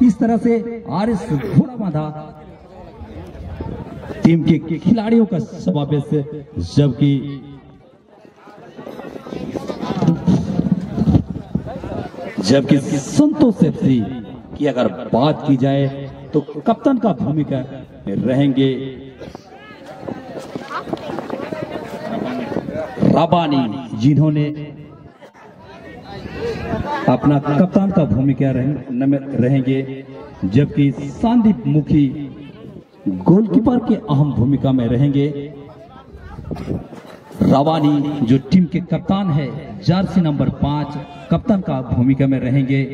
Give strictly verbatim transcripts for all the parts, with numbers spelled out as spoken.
इस तरह से आर एस घोड़ा बांधा टीम के खिलाड़ियों का समावेश, जबकि जबकि संतोष एफसी की अगर बात की जाए तो कप्तान का भूमिका में रहेंगे रबानी, जिन्होंने अपना कप्तान का भूमिका रहेंगे, जबकि संदीप मुखी गोलकीपर के अहम भूमिका में रहेंगे। रवानी जो टीम के कप्तान है, जर्सी नंबर पांच कप्तान का भूमिका में रहेंगे।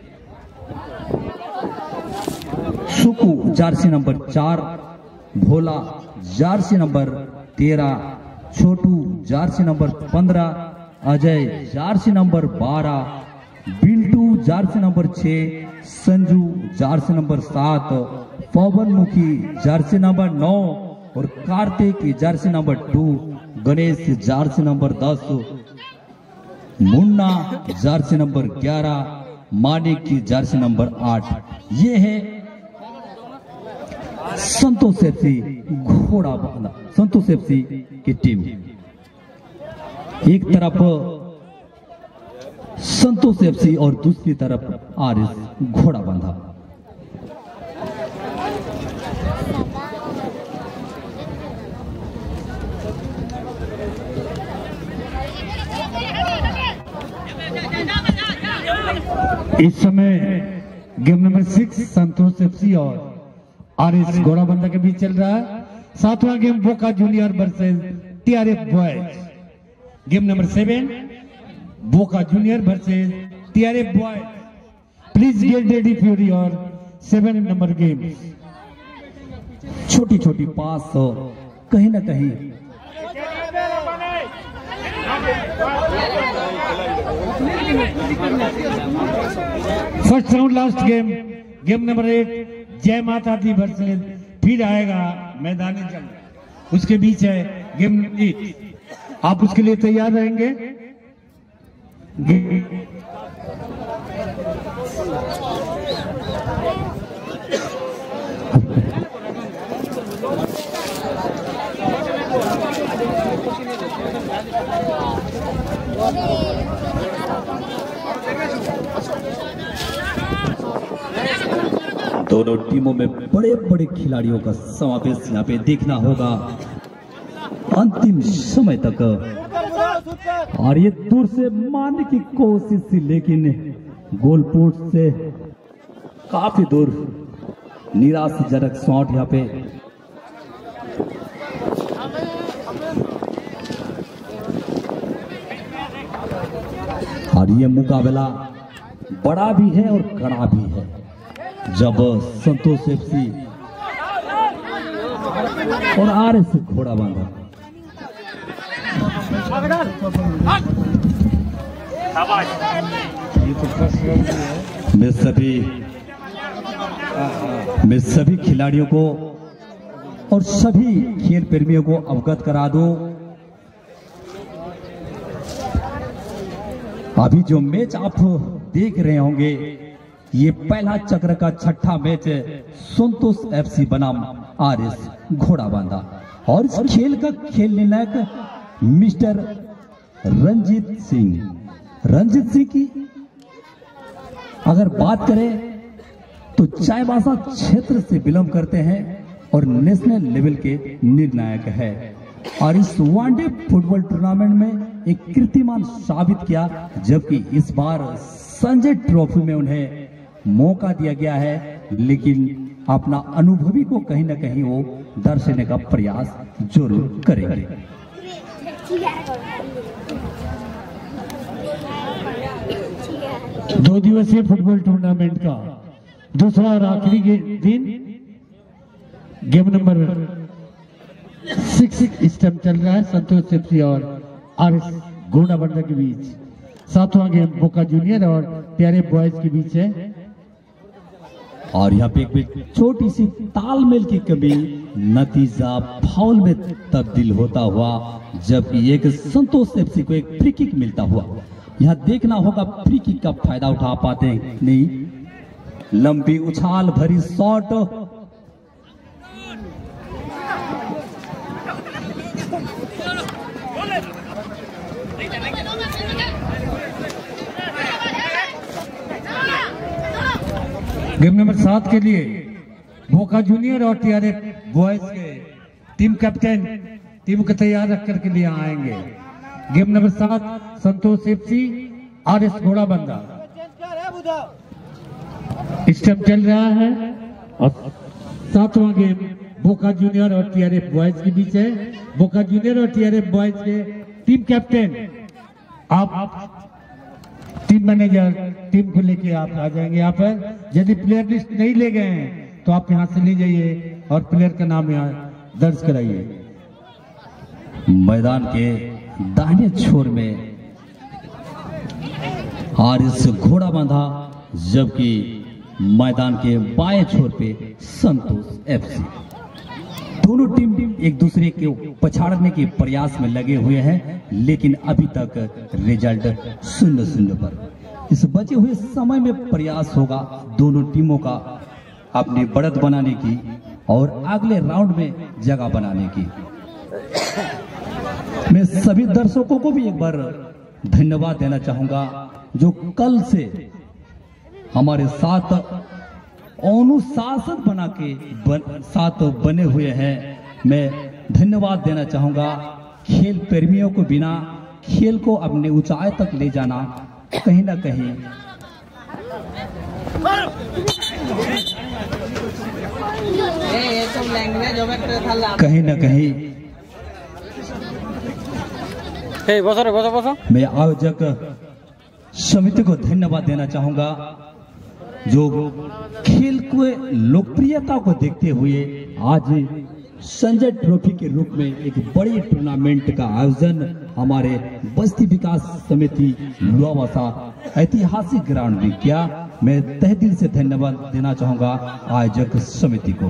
सुकू जर्सी नंबर चार, भोला जर्सी नंबर तेरह, छोटू जर्सी नंबर पंद्रह, अजय जर्सी नंबर बारह, बिल्टू जर्सी नंबर छह, संजू जर्सी नंबर सात, पवन मुखी जर्सी नंबर नौ और Kartik jersey number two, Ganesh jersey number दस, मुन्ना जर्सी नंबर ग्यारह, मानिक की जर्सी नंबर आठ। ये है संतोष एफसी घोड़ा बांधा, संतोष एफसी की टीम। एक तरफ संतोष एफसी और दूसरी तरफ आर एस घोड़ा बांधा। इस समय game number six Santosh FC और आर एस घोड़ा बांधा के बीच चल रहा है। सातवां game Boca junior versus TRF boys. Game number seven Boca junior versus TRF boys. Please get ready for your seven number game. छोटी छोटी पास कहीं ना कहीं first round last game, game number eight Jai Mata दी वर्सेस फिर आएगा मैदानी जंग, उसके बीच है गेम एट। आप उसके लिए तैयार रहेंगे? दोनों टीमों में बड़े बड़े खिलाड़ियों का समावेश यहाँ पे देखना होगा अंतिम समय तक। और ये दूर से मारने की कोशिश थी, लेकिन गोल पोस्ट से काफी दूर, निराशाजनक शॉट यहाँ पे। और ये मुकाबला बड़ा भी है और कड़ा भी है, जब संतोष एफसी और आर एस घोड़ा बांधा। मैं सभी मैं सभी खिलाड़ियों को और सभी खेल प्रेमियों को अवगत करा दूं, अभी जो मैच आप देख रहे होंगे, ये पहला चक्र का छठा मैच है संतोष एफसी बनाम आर एस घोड़ा बांधा। और इस खेल का खेल निर्णायक मिस्टर रंजीत सिंह। रंजीत सिंह की अगर बात करें तो चाईबासा क्षेत्र से बिलोंग करते हैं और नेशनल लेवल के निर्णायक है, और इस वनडे फुटबॉल टूर्नामेंट में एक कीर्तिमान साबित किया, जबकि इस बार संजय ट्रॉफी में उन्हें मौका दिया गया है, लेकिन अपना अनुभवी को कहीं ना कहीं वो दर्शाने का प्रयास जरूर करेंगे। दो दिवसीय फुटबॉल टूर्नामेंट का दूसरा और आखिरी दिन गेम नंबर सिक्स स्टेप चल रहा है संतोष एफसी और आर एस घोड़ा बांधा के बीच। सातवां गेम बोका जूनियर और टीआरएफ बॉयज के बीच है। और यहाँ पे एक छोटी सी तालमेल की कमी, नतीजा फाउल में तब्दील होता हुआ, जबकि एक संतोष एफसी को एक फ्री किक मिलता हुआ। यहाँ देखना होगा फ्री किक का फायदा उठा पाते हैं नहीं, लंबी उछाल भरी शॉट, गेम नंबर सात के लिए बोका जूनियर और टीआरएफ बॉयज के टीम कैप्टन टीम को तैयार रख कर के लिए आएंगे। गेम नंबर सात संतोष एफसी आर एस घोड़ा बंदा इस टाइम चल रहा है और सातवां गेम बोका जूनियर और टीआरएफ बॉयज के बीच है। बोका जूनियर और टीआरएफ बॉयज के टीम कैप्टन आप टीम मैनेजर टीम को लेके आप आ जाएंगे यहाँ पर। यदि प्लेयर लिस्ट नहीं ले गए हैं तो आप यहाँ से ले जाइए और प्लेयर का नाम यहाँ दर्ज कराइए। मैदान के दाहिने छोर में आरिस घोड़ा बांधा, जबकि मैदान के बाएं छोर पे संतोष एफसी। दोनों टीम एक दूसरे के पछाड़ने के प्रयास में लगे हुए हैं, लेकिन अभी तक रिजल्ट शून्य शून्य पर। इस बचे हुए समय में प्रयास होगा दोनों टीमों का अपनी बढ़त बनाने की और अगले राउंड में जगह बनाने की। मैं सभी दर्शकों को भी एक बार धन्यवाद देना चाहूंगा जो कल से हमारे साथ अनुशासन बना के बन, साथ बने हुए हैं। मैं धन्यवाद देना चाहूंगा। खेल प्रेमियों को बिना खेल को अपने ऊंचाई तक ले जाना कहीं ना कहीं कहीं ना कहीं मैं आयोजक समिति को धन्यवाद देना चाहूंगा जो खेल को लोकप्रियता को देखते हुए आज संजय ट्रॉफी के रूप में एक बड़ी टूर्नामेंट का आयोजन हमारे बस्ती विकास समिति लुआवासा ऐतिहासिक ग्राउंड में किया। मैं तहे दिल से धन्यवाद देना चाहूंगा आयोजक समिति को।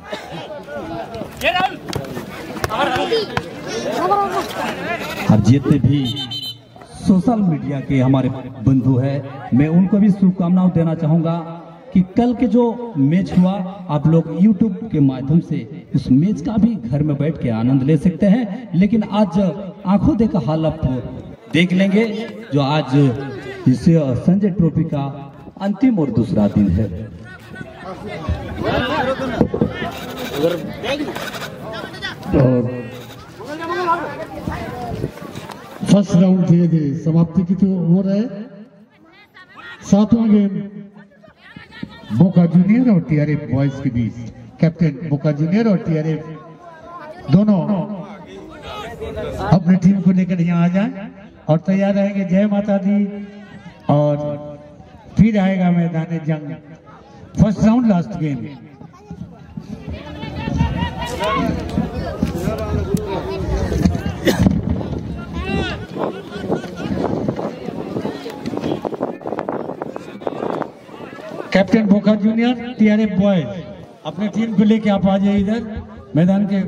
अब जितने भी सोशल मीडिया के हमारे बंधु हैं, मैं उनको भी शुभकामनाएं देना चाहूंगा कि कल के जो मैच हुआ आप लोग यूट्यूब के माध्यम से उस मैच का भी घर में बैठ के आनंद ले सकते हैं, लेकिन आज आंखों देखा हाल आप देख लेंगे जो आज इस संजय ट्रॉफी का अंतिम और दूसरा दिन है। और फर्स्ट राउंड धीरे धीरे समाप्ति की तो हो रहा है। सातवां गेम बोका जूनियर और टीआरएफ बॉयज के बीच। कैप्टन बोका जूनियर और टीआरएफ दोनों अपनी टीम को लेकर यहाँ आ जाएं और तैयार रहेंगे। जय माता दी। और फिर आएगा मैदान जंग। First round last game. Captain Boca junior TRF boys अपने टीम को लेके आप आ जाइए इधर मैदान के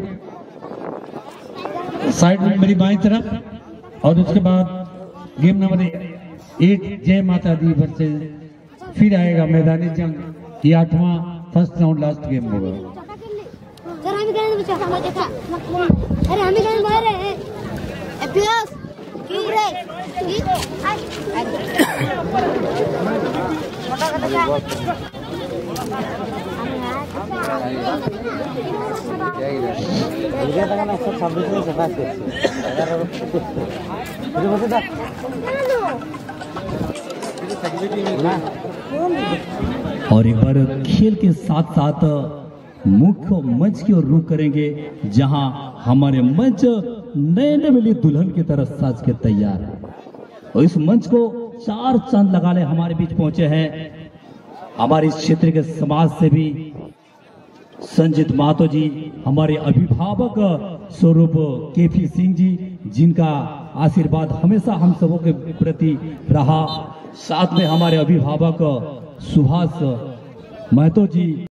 साइड में मेरी बाईं तरफ। और उसके बाद game number eight Jai Mata दी वर्सेस फिर आएगा मैदानी जंग। ये आठवां फर्स्ट राउंड लास्ट गेम होगा। अरे हम ही बाहर है एपीएस की रे और एक बार खेल के साथ साथ मुख्य मंच की ओर रुख करेंगे जहां हमारे मंच नए नवेली दुल्हन की तरह साज के तैयार है। और इस मंच को चार चांद लगाने हमारे बीच पहुंचे हैं हमारे इस क्षेत्र के समाज से भी संजीत महतो जी, हमारे अभिभावक स्वरूप केपी सिंह जी, जिनका आशीर्वाद हमेशा हम सबों के प्रति रहा। साथ में हमारे अभिभावक सुभाष महतो जी।